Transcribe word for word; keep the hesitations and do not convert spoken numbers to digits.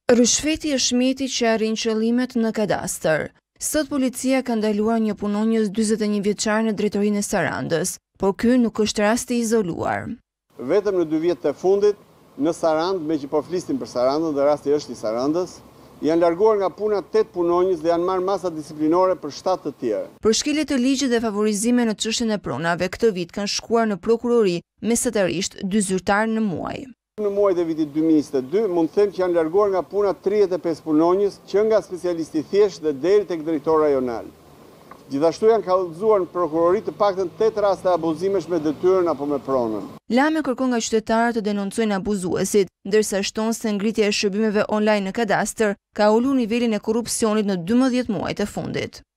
Rishfeti është mjeti që arrin qëllimet në kadastër. Sot policia ka ndaluar një punonjës dyzet e një vjeçar në drejtorinë e Sarandës, por ky nuk është rasti i izoluar. Vetëm në dy vjetët e fundit, në Sarandë, me që po flistim për Sarandën dhe rasti është i Sarandës, janë larguar nga puna tetë punonjës dhe janë marrë masa disiplinore për shtatë të tjerë. Për shkelje të ligjit dhe favorizime në çështjen e pronave, këtë vit kanë shkuar në prokurori mesatarisht dy zyrtar në muaj. Në muajt e vitit dy mijë e njëzet e dy, mund të them që janë larguar nga puna tridhjetë e pesë punonjës, që nga specialisti thjesht dhe deri tek drejtori rajonal. Gjithashtu janë kallëzuar në prokurori të paktën tetë raste abuzimesh me detyrën apo me pronën. Lame kërkon nga qytetarët të denoncojnë abuzuesit, ndërsa shton se ngritja e shërbimeve online në kadastër ka ulur nivelin e korrupsionit në dymbëdhjetë muajt e fundit.